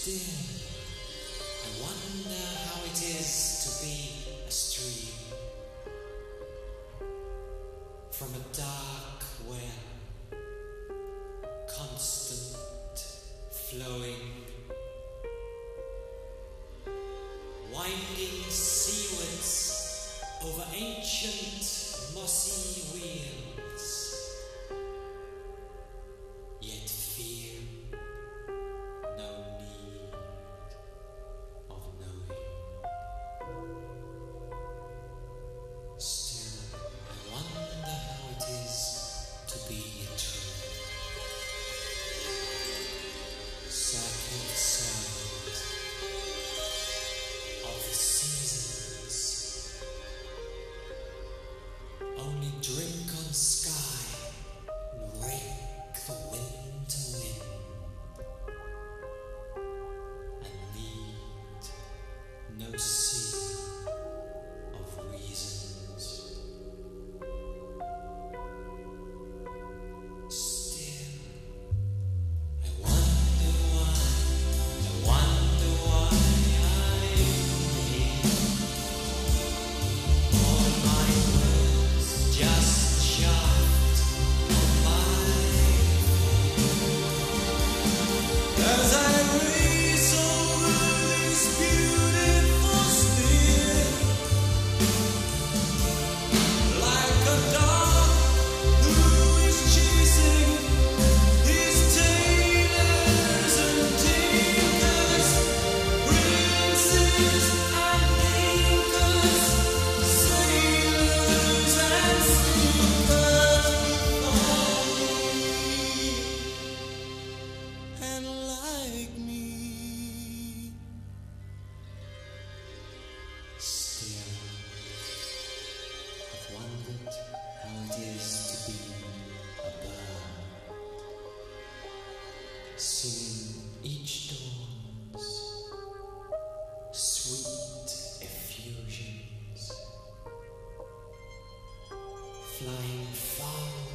Still, I wonder how it is to be a stream from a dark well, constant, flowing, winding seawards over ancient mossy wheels, yet fear no need of knowing. Still, I wonder how it is to be true. Circling circles of the seasons, only drink on sky and rake the winter wind, and need no sea of reasons. Still, I wonder why I need all my words just shaft on my as I race over this beautiful sphere, like a dog who is chasing his tailors and tinkers, princes and thinkers, sailors and seekers before me and like me. Still, I've wondered how it is to be a bird, singing each dawn's sweet effusions, flying far